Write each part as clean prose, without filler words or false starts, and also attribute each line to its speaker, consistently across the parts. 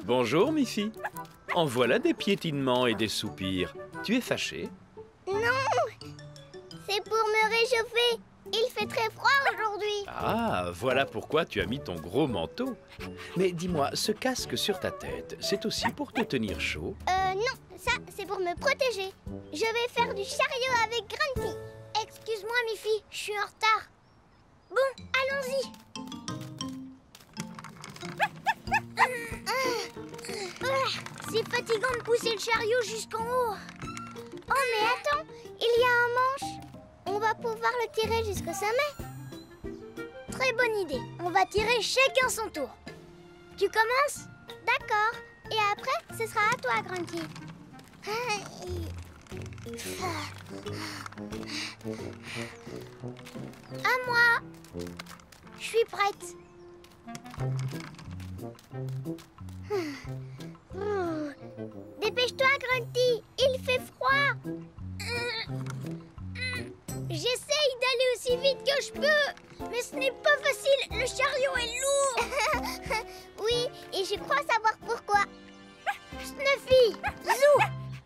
Speaker 1: Bonjour, Miffy. En voilà des piétinements et des soupirs. Tu es fâchée?
Speaker 2: Non, c'est pour me réchauffer. Il fait très froid aujourd'hui.
Speaker 1: Ah, voilà pourquoi tu as mis ton gros manteau. Mais dis-moi, ce casque sur ta tête, c'est aussi pour te tenir chaud?
Speaker 2: Non, ça, c'est pour me protéger. Je vais faire du chariot avec Grunty. Excuse-moi, Miffy, je suis en retard. Bon, allons-y. C'est fatigant de pousser le chariot jusqu'en haut. Oh, mais attends, il y a un manche. On va pouvoir le tirer jusqu'au sommet. Très bonne idée. On va tirer chacun son tour. Tu commences? D'accord. Et après, ce sera à toi, Grunty. À moi. Je suis prête. Dépêche-toi, Grunty. Il fait froid. J'essaye d'aller aussi vite que je peux, mais ce n'est pas facile. Le chariot est lourd. Oui, et je crois savoir pourquoi. Snuffy, Zou.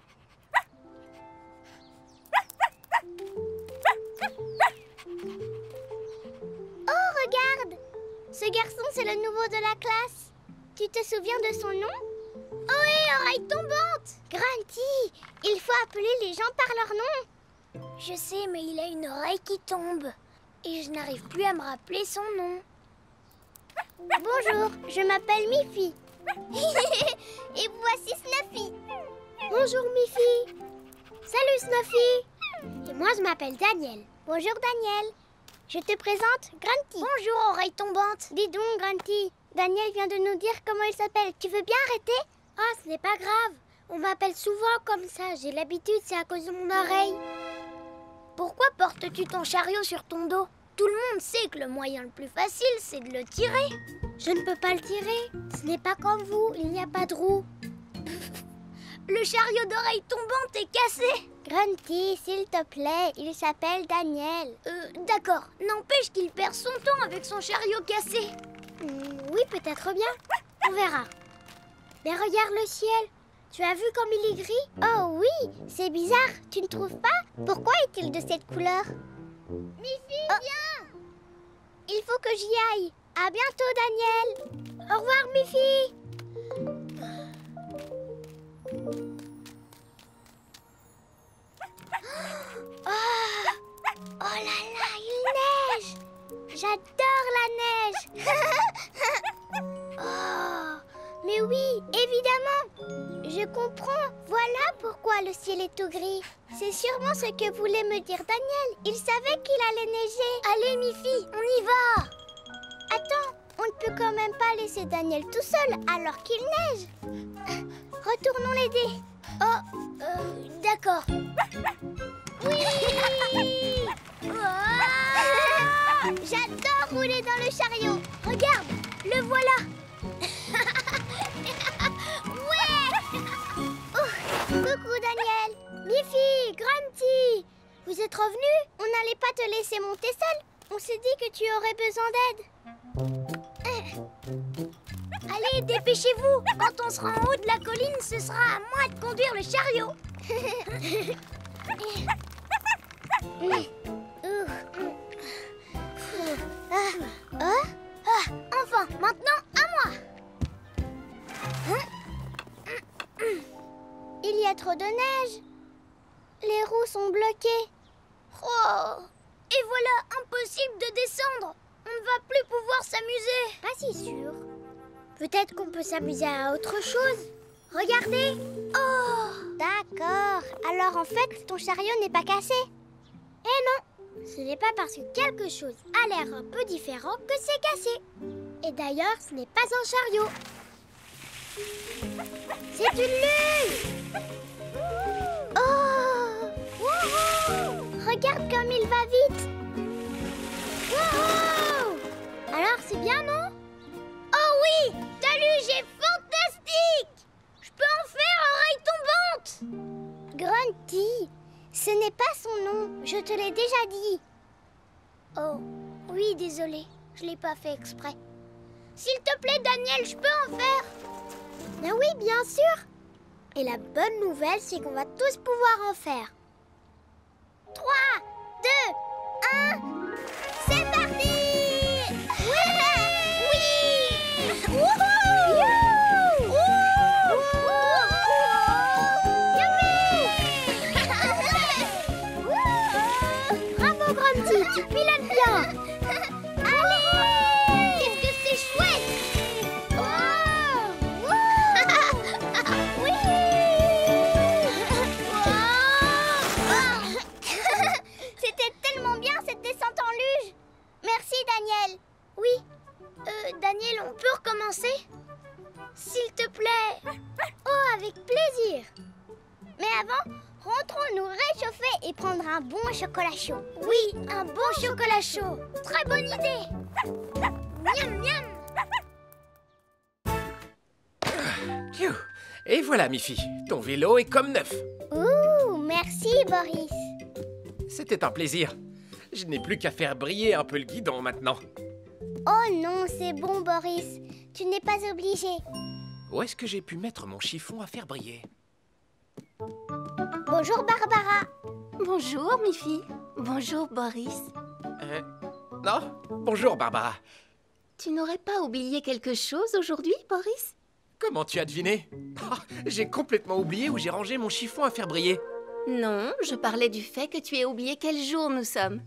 Speaker 2: Oh, regarde. Ce garçon, c'est le nouveau de la classe. Tu te souviens de son nom? Ohé, oreille tombante. Grunty, il faut appeler les gens par leur nom. Je sais, mais il a une oreille qui tombe. Et je n'arrive plus à me rappeler son nom. Bonjour, je m'appelle Miffy. Et voici Snuffy. Bonjour Miffy. Salut Snuffy. Et moi je m'appelle Daniel. Bonjour Daniel. Je te présente Grunty. Bonjour oreille tombante. Dis donc Grunty, Daniel vient de nous dire comment il s'appelle. Tu veux bien arrêter? Ah, ce n'est pas grave. On m'appelle souvent comme ça. J'ai l'habitude, c'est à cause de mon oreille. Pourquoi portes-tu ton chariot sur ton dos? Tout le monde sait que le moyen le plus facile, c'est de le tirer. Je ne peux pas le tirer. Ce n'est pas comme vous, il n'y a pas de roue. Le chariot d'oreille tombante est cassé. Grunty, s'il te plaît, il s'appelle Daniel. D'accord. N'empêche qu'il perd son temps avec son chariot cassé. Oui, peut-être bien. On verra. Mais regarde le ciel. Tu as vu comme il est gris? Oh oui, c'est bizarre, tu ne trouves pas? Pourquoi est-il de cette couleur? Miffy, viens! Il faut que j'y aille. À bientôt, Daniel. Au revoir, Miffy. Oh là là, il neige! J'adore la neige! Oh, mais oui, évidemment! Je comprends. Voilà pourquoi le ciel est tout gris. C'est sûrement ce que voulait me dire Daniel. Il savait qu'il allait neiger. Allez, Miffy, on y va! Attends, on ne peut quand même pas laisser Daniel tout seul alors qu'il neige. Retournons l'aider. Oh, d'accord. Oui! J'adore rouler dans le chariot. Regarde, le voilà. Ouais! Coucou Daniel. Miffy, Grunty, vous êtes revenus? On n'allait pas te laisser monter seul. On s'est dit que tu aurais besoin d'aide. Allez, dépêchez-vous. Quand on sera en haut de la colline, ce sera à moi de conduire le chariot. Enfin, maintenant, à moi. Il y a trop de neige. Les roues sont bloquées. Oh! Et voilà, impossible de descendre. On ne va plus pouvoir s'amuser. Pas si sûr. Peut-être qu'on peut s'amuser à autre chose. Regardez. Oh! D'accord. Alors en fait, ton chariot n'est pas cassé. Eh non, ce n'est pas parce que quelque chose a l'air un peu différent que c'est cassé. Et d'ailleurs, ce n'est pas un chariot. C'est une lune. Oh! Wouhou! Regarde comme il va vite. Wouhou! Alors, c'est bien, non? Oh oui! Ta luge est fantastique! Je peux en faire oreille tombante! Grunty, ce n'est pas son nom, je te l'ai déjà dit. Oh, oui, désolé, je l'ai pas fait exprès. S'il te plaît, Daniel, je peux en faire? Ah oui, bien sûr. Et la bonne nouvelle, c'est qu'on va tous pouvoir en faire. 3, 2, 1, c'est parti! Oui! Wouhou! Youpi! Bravo, Grunty, tu pilotes bien. Allez! Qu'est-ce que c'est chouette! Oh! Oui! C'était tellement bien cette descente en luge. Merci, Daniel. Oui. Daniel, on peut recommencer? S'il te plaît. Oh, avec plaisir. Mais avant, rentrons nous réchauffer et prendre un bon chocolat chaud. Oui, un bon chocolat chaud. Très bonne idée. Miam, miam.
Speaker 3: Phew. Et voilà, Miffy, ton vélo est comme neuf.
Speaker 2: Ouh, merci, Boris.
Speaker 3: C'était un plaisir. Je n'ai plus qu'à faire briller un peu le guidon maintenant.
Speaker 2: Oh non, c'est bon, Boris. Tu n'es pas obligé.
Speaker 3: Où est-ce que j'ai pu mettre mon chiffon à faire briller?
Speaker 2: Bonjour, Barbara.
Speaker 4: Bonjour, Miffy. Bonjour, Boris.
Speaker 3: Non? Bonjour, Barbara.
Speaker 4: Tu n'aurais pas oublié quelque chose aujourd'hui, Boris?
Speaker 3: Comment tu as deviné? Ah, j'ai complètement oublié où j'ai rangé mon chiffon à faire briller.
Speaker 4: Non, je parlais du fait que tu aies oublié quel jour nous sommes.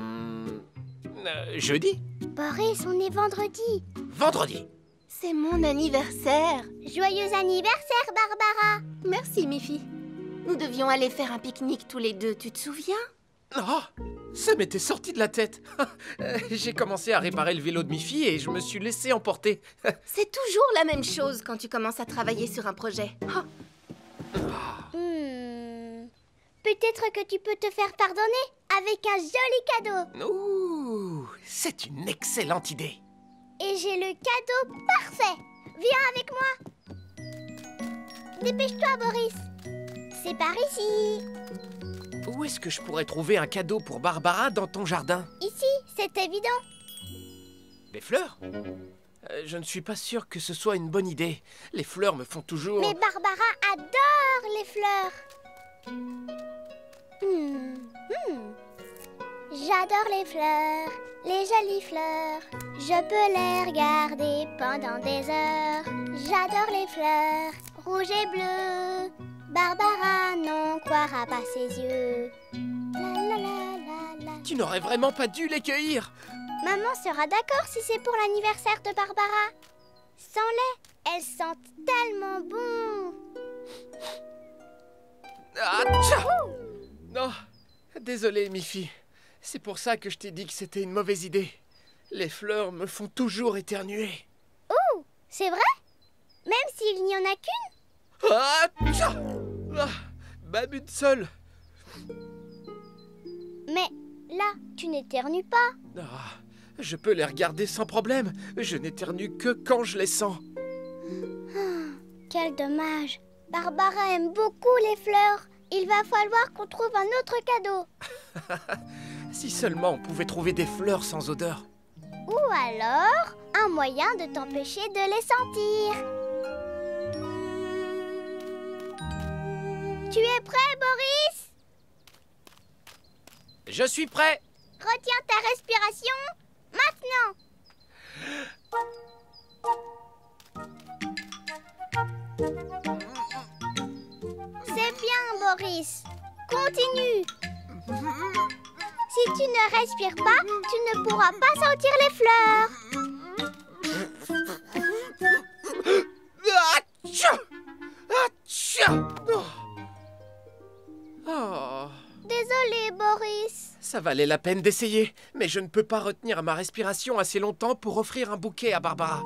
Speaker 3: Jeudi?
Speaker 2: Boris, on est vendredi.
Speaker 3: Vendredi?
Speaker 4: C'est mon anniversaire.
Speaker 2: Joyeux anniversaire, Barbara.
Speaker 4: Merci, Miffy. Nous devions aller faire un pique-nique tous les deux, tu te souviens?
Speaker 3: Oh, ça m'était sorti de la tête. J'ai commencé à réparer le vélo de Miffy et je me suis laissé emporter.
Speaker 4: C'est toujours la même chose quand tu commences à travailler sur un projet. Oh,
Speaker 2: Peut-être que tu peux te faire pardonner avec un joli cadeau.
Speaker 3: Ouh, c'est une excellente idée.
Speaker 2: Et j'ai le cadeau parfait. Viens avec moi. Dépêche-toi, Boris. C'est par ici.
Speaker 3: Où est-ce que je pourrais trouver un cadeau pour Barbara dans ton jardin?
Speaker 2: Ici, c'est évident.
Speaker 3: Des fleurs? Je ne suis pas sûr que ce soit une bonne idée. Les fleurs me font toujours...
Speaker 2: Mais Barbara adore les fleurs. J'adore les fleurs, les jolies fleurs. Je peux les regarder pendant des heures. J'adore les fleurs, rouges et bleues. Barbara n'en croira pas ses yeux. La la la la la.
Speaker 3: Tu n'aurais vraiment pas dû les cueillir.
Speaker 2: Maman sera d'accord si c'est pour l'anniversaire de Barbara. Sans lait, elles sentent tellement bon.
Speaker 3: Ah, tcha! Non, désolé, Miffy. C'est pour ça que je t'ai dit que c'était une mauvaise idée. Les fleurs me font toujours éternuer.
Speaker 2: Oh, c'est vrai? Même s'il n'y en a qu'une?
Speaker 3: Ah, tcha! Ah, babute seule.
Speaker 2: Mais là, tu n'éternues pas.
Speaker 3: Ah, je peux les regarder sans problème. Je n'éternue que quand je les sens.
Speaker 2: Quel dommage. Barbara aime beaucoup les fleurs. Il va falloir qu'on trouve un autre cadeau.
Speaker 3: Si seulement on pouvait trouver des fleurs sans odeur.
Speaker 2: Ou alors, un moyen de t'empêcher de les sentir. Tu es prêt, Boris?
Speaker 3: Je suis prêt.
Speaker 2: Retiens ta respiration. Maintenant. C'est bien, Boris. Continue. Si tu ne respires pas, tu ne pourras pas sentir les fleurs.
Speaker 3: Atcha! Atcha! Oh.
Speaker 2: Désolé, Boris.
Speaker 3: Ça valait la peine d'essayer, mais je ne peux pas retenir ma respiration assez longtemps pour offrir un bouquet à Barbara.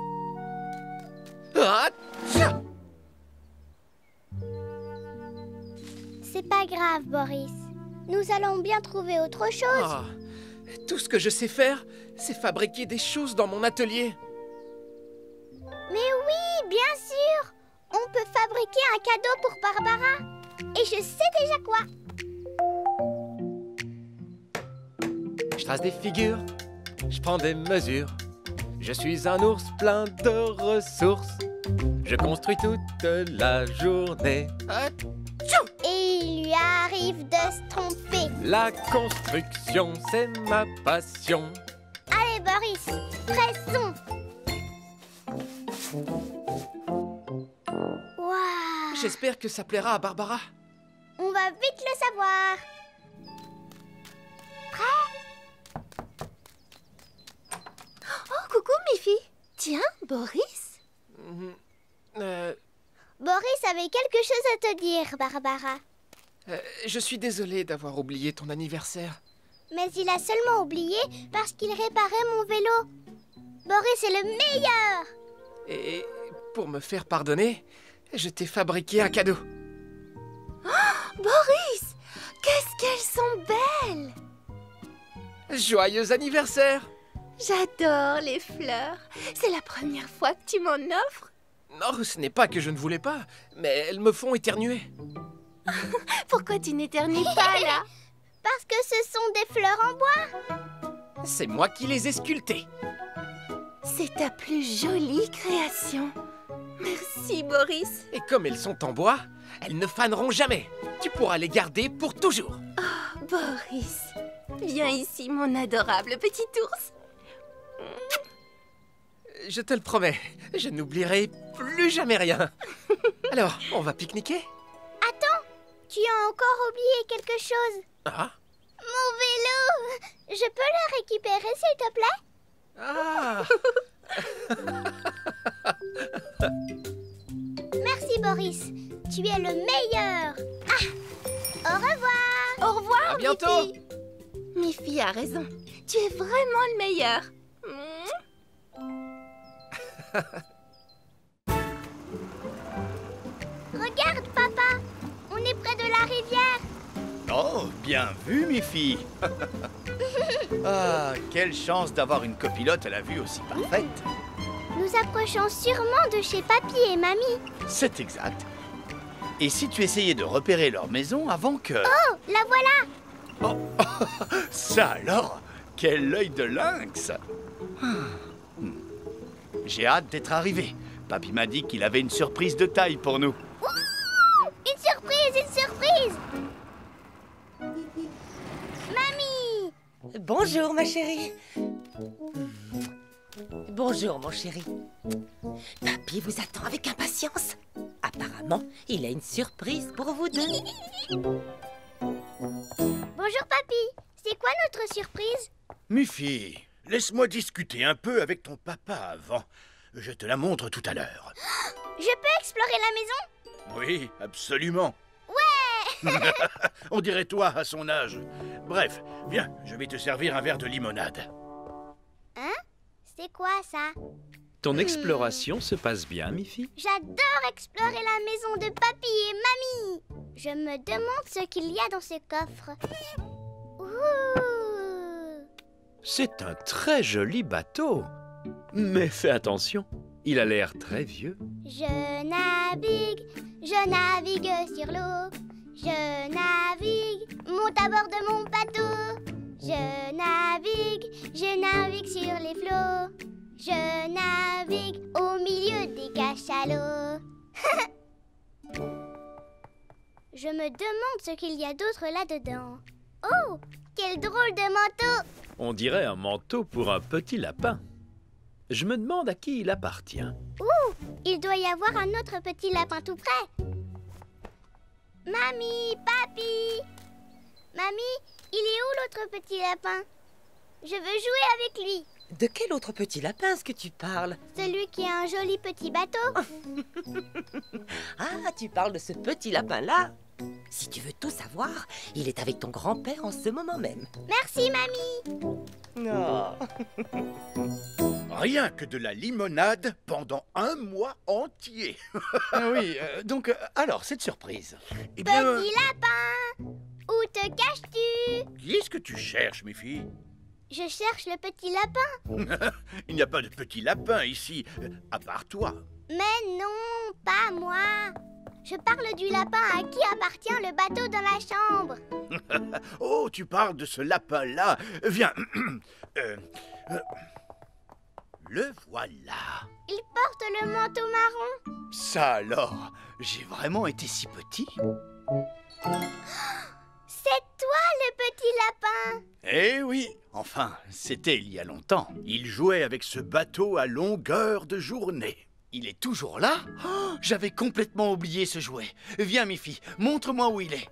Speaker 3: Atcha!
Speaker 2: C'est pas grave, Boris. Nous allons bien trouver autre chose.
Speaker 3: Ah, tout ce que je sais faire, c'est fabriquer des choses dans mon atelier.
Speaker 2: Mais oui, bien sûr. On peut fabriquer un cadeau pour Barbara. Et je sais déjà quoi.
Speaker 3: Je trace des figures, je prends des mesures. Je suis un ours plein de ressources.
Speaker 5: Je construis toute la journée.
Speaker 2: Et il lui arrive de se tromper.
Speaker 5: La construction, c'est ma passion.
Speaker 2: Allez, Boris, pressons. Waouh!
Speaker 3: J'espère que ça plaira à Barbara.
Speaker 2: On va vite le savoir.
Speaker 4: Oh, coucou, Miffy. Tiens, Boris.
Speaker 2: Boris avait quelque chose à te dire, Barbara.
Speaker 3: Je suis désolé d'avoir oublié ton anniversaire.
Speaker 2: Mais il a seulement oublié parce qu'il réparait mon vélo. Boris est le meilleur.
Speaker 3: Et pour me faire pardonner, je t'ai fabriqué un cadeau.
Speaker 4: Boris, qu'est-ce qu'elles sont belles!
Speaker 3: Joyeux anniversaire!
Speaker 4: J'adore les fleurs. C'est la première fois que tu m'en offres.
Speaker 3: Non, ce n'est pas que je ne voulais pas, mais elles me font éternuer.
Speaker 4: Pourquoi tu n'éternues pas, là?
Speaker 2: Parce que ce sont des fleurs en bois.
Speaker 3: C'est moi qui les ai sculptées.
Speaker 4: C'est ta plus jolie création. Merci, Boris.
Speaker 3: Et comme elles sont en bois, elles ne faneront jamais. Tu pourras les garder pour toujours.
Speaker 4: Boris, viens ici, mon adorable petit ours.
Speaker 3: Je te le promets, je n'oublierai plus jamais rien. Alors, on va pique-niquer?
Speaker 2: Attends, tu as encore oublié quelque chose.
Speaker 3: Ah?
Speaker 2: Mon vélo. Je peux le récupérer, s'il te plaît?
Speaker 3: Ah!
Speaker 2: Merci, Boris. Tu es le meilleur. Ah, au revoir.
Speaker 4: Au revoir,
Speaker 3: À bientôt.
Speaker 4: Miffy. Miffy a raison. Tu es vraiment le meilleur.
Speaker 2: Regarde, papa. On est près de la rivière.
Speaker 6: Oh, bien vu, Miffy. Ah, quelle chance d'avoir une copilote à la vue aussi parfaite.
Speaker 2: Nous approchons sûrement de chez Papy et Mamie.
Speaker 6: C'est exact. Et si tu essayais de repérer leur maison avant que...
Speaker 2: Oh, la voilà.
Speaker 6: Oh, ça alors, quel œil de lynx. J'ai hâte d'être arrivé. Papy m'a dit qu'il avait une surprise de taille pour nous.
Speaker 2: Une surprise, une surprise. Mamie.
Speaker 7: Bonjour, ma chérie. Bonjour, mon chéri. Papy vous attend avec impatience. Apparemment, il a une surprise pour vous deux.
Speaker 2: Bonjour, Papy. C'est quoi notre surprise?
Speaker 6: Miffy, laisse-moi discuter un peu avec ton papa avant. Je te la montre tout à l'heure.
Speaker 2: Je peux explorer la maison?
Speaker 6: Oui, absolument.
Speaker 2: Ouais.
Speaker 6: On dirait toi à son âge. Bref, viens, je vais te servir un verre de limonade.
Speaker 2: Hein? C'est quoi ça?
Speaker 1: Ton exploration se passe bien, Miffy?
Speaker 2: J'adore explorer la maison de Papy et Mamie. Je me demande ce qu'il y a dans ce coffre. Ouh.
Speaker 1: C'est un très joli bateau. Mais fais attention, il a l'air très vieux.
Speaker 2: Je navigue sur l'eau. Je navigue, monte à bord de mon bateau. Je navigue sur les flots. Je navigue au milieu des cachalots. Je me demande ce qu'il y a d'autre là-dedans. Oh, quel drôle de manteau!
Speaker 1: On dirait un manteau pour un petit lapin. Je me demande à qui il appartient.
Speaker 2: Ouh, il doit y avoir un autre petit lapin tout près. Mamie, Papy! Mamie, il est où l'autre petit lapin? Je veux jouer avec lui.
Speaker 7: De quel autre petit lapin est-ce que tu parles?
Speaker 2: Celui qui a un joli petit bateau.
Speaker 7: Ah, tu parles de ce petit lapin-là? Si tu veux tout savoir, il est avec ton grand-père en ce moment même.
Speaker 2: Merci, Mamie.
Speaker 7: Non.
Speaker 6: Rien que de la limonade pendant un mois entier.
Speaker 5: Ah oui, donc, alors, cette surprise.
Speaker 6: Eh bien,
Speaker 2: Petit lapin, où te caches-tu?
Speaker 6: qui est-ce que tu cherches, mes filles?
Speaker 2: Je cherche le petit lapin.
Speaker 6: Il n'y a pas de petit lapin ici, à part toi.
Speaker 2: Mais non, pas moi. Je parle du lapin à qui appartient le bateau dans la chambre.
Speaker 6: Oh, tu parles de ce lapin-là. Viens. Le voilà.
Speaker 2: Il porte le manteau marron.
Speaker 8: Ça alors, j'ai vraiment été si petit?
Speaker 2: C'est toi le petit lapin.
Speaker 8: Eh oui, enfin, c'était il y a longtemps.
Speaker 6: Il jouait avec ce bateau à longueur de journée.
Speaker 8: Il est toujours là? Oh, j'avais complètement oublié ce jouet. Viens, Miffy, montre-moi où il est.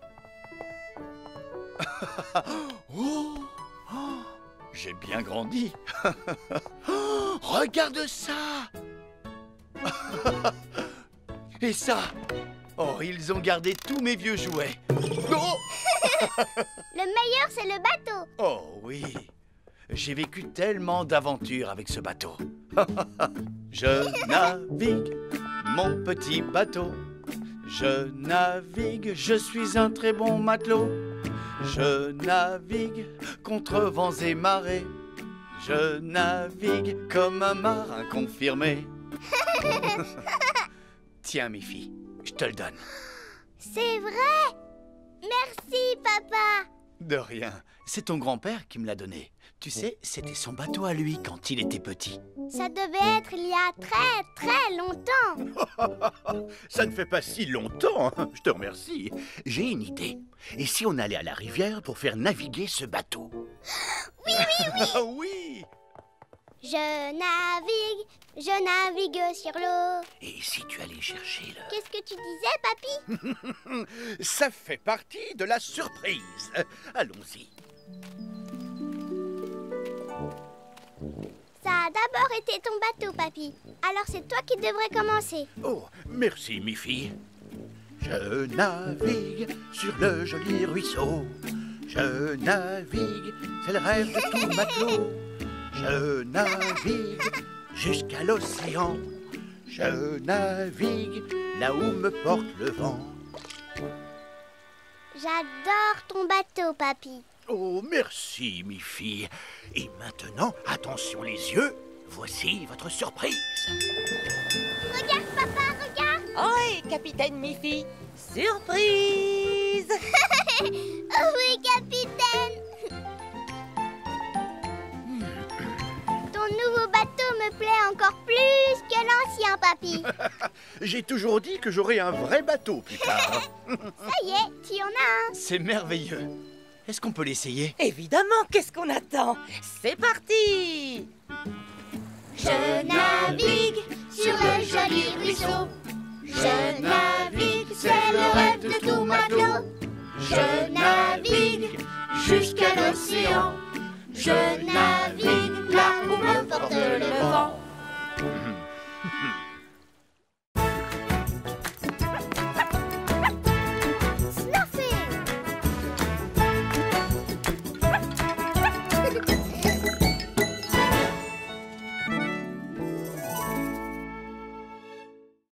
Speaker 8: Oh, oh, j'ai bien grandi. Oh, regarde ça. Et ça? Oh, ils ont gardé tous mes vieux jouets. Oh,
Speaker 2: Le meilleur, c'est le bateau.
Speaker 8: oh oui, j'ai vécu tellement d'aventures avec ce bateau. Je navigue, mon petit bateau. Je navigue, je suis un très bon matelot. Je navigue contre vents et marées. Je navigue comme un marin confirmé. Tiens, Miffy, je te le donne.
Speaker 2: C'est vrai. Merci, papa.
Speaker 8: De rien, c'est ton grand-père qui me l'a donné. Tu sais, c'était son bateau à lui quand il était petit.
Speaker 2: Ça devait être il y a très longtemps.
Speaker 6: Ça ne fait pas si longtemps, hein. Je te remercie. J'ai une idée. Et si on allait à la rivière pour faire naviguer ce bateau?
Speaker 2: Oui.
Speaker 6: Ah oui!
Speaker 2: Je navigue sur l'eau.
Speaker 6: Et si tu allais chercher le...
Speaker 2: Qu'est-ce que tu disais, papy?
Speaker 6: Ça fait partie de la surprise. Allons-y.
Speaker 2: Ça a d'abord été ton bateau, papy. Alors c'est toi qui devrais commencer.
Speaker 6: Oh, merci, Miffy. Je navigue sur le joli ruisseau. Je navigue, c'est le rêve de tout matelot. Je navigue jusqu'à l'océan. Je navigue là où me porte le vent.
Speaker 2: J'adore ton bateau, papy.
Speaker 6: Oh, merci, Miffy. Et maintenant, attention les yeux. Voici votre surprise.
Speaker 2: Regarde, papa, regarde.
Speaker 7: Oh, capitaine Miffy, surprise!
Speaker 2: Oh oui, capitaine. Ton nouveau bateau me plaît encore plus que l'ancien, papy.
Speaker 6: J'ai toujours dit que j'aurais un vrai bateau plus tard.
Speaker 2: Ça y est, tu en as un.
Speaker 8: C'est merveilleux. Est-ce qu'on peut l'essayer?
Speaker 7: Évidemment, qu'est-ce qu'on attend? C'est parti!
Speaker 2: Je navigue sur le joli ruisseau. Je navigue, c'est le rêve de tout matelot. Je navigue jusqu'à l'océan. Je navigue là où me porte le vent.